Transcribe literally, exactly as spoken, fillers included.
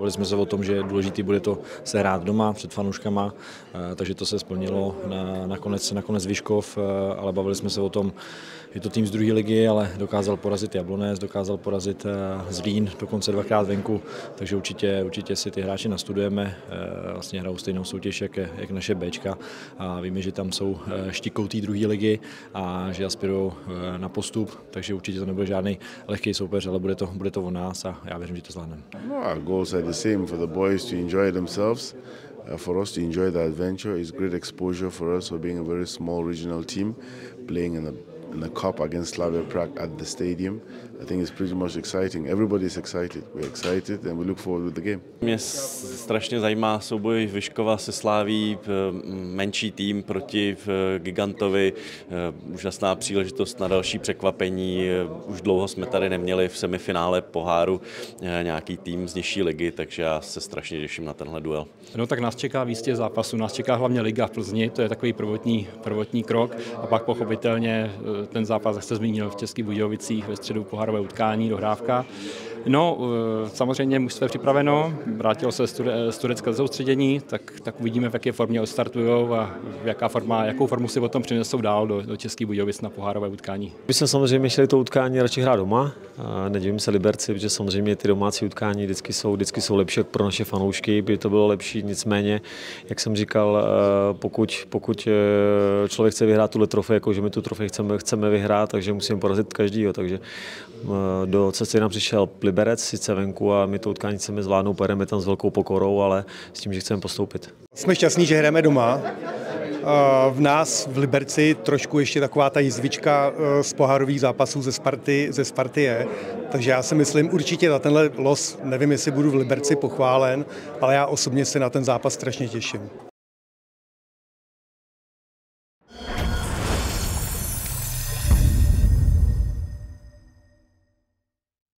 bavili jsme se o tom, že důležitý bude to se hrát doma před fanouškama, takže to se splnilo na, nakonec, nakonec Vyškov, ale bavili jsme se o tom, je to tým z druhé ligy, ale dokázal porazit Jablonec, dokázal porazit Zlín, dokonce dvakrát venku, takže určitě, určitě si ty hráči nastudujeme, vlastně hrajou stejnou soutěž jak, jak naše Bčka a víme, že tam jsou štikou té druhé ligy a že aspirují na postup, takže určitě to nebude žádný lehký soupeř, ale bude to, bude to o nás a já věřím, že to zvládneme. No, our goals are the same for the boys to enjoy themselves. Uh, for us to enjoy the adventure is great exposure for us for being a very small regional team playing in a in the cup against Slavia Prague at the stadium. I think it's pretty much exciting. Everybody's excited. We're excited and we look forward to the game. Mě strašně zajímá souboj Vyškova se Slaví, menší tým proti gigantovi, úžasná příležitost na další překvapení. Už dlouho jsme tady neměli v semifinále poháru nějaký tým z nižší ligy, takže já se strašně těším na tenhle duel. No tak nás čeká víc těch zápasů, nás čeká hlavně liga v Plzni, to je takový prvotní, prvotní krok a pak pochopitelně ten zápas, jak jste zmínil, v Českých Budějovicích ve středu pohárové utkání, dohrávka. No, samozřejmě mužstvo je připraveno, vrátilo se z Turecka ze soustředění, tak, tak uvidíme, v jaké formě odstartujou a jaká forma, jakou formu si potom přinesou dál do, do Českých Budějovic na pohárové utkání. My jsme samozřejmě chtěli to utkání radši hrát doma, nedivím se Liberci, protože samozřejmě ty domácí utkání vždycky jsou, vždycky jsou lepší pro naše fanoušky, by to bylo lepší, nicméně, jak jsem říkal, pokud, pokud člověk chce vyhrát tuhle trofej, jako že my tu trofej chceme, chceme vyhrát, takže musíme porazit každýho, takže do cesty nám přišel Liberec, sice venku a my to utkání chceme zvládnout, pojedeme tam s velkou pokorou, ale s tím, že chceme postoupit. Jsme šťastní, že hrajeme doma. V nás v Liberci trošku ještě taková ta jizvička z pohárových zápasů ze Sparty, ze Sparty je, takže já si myslím určitě na tenhle los, nevím, jestli budu v Liberci pochválen, ale já osobně se na ten zápas strašně těším.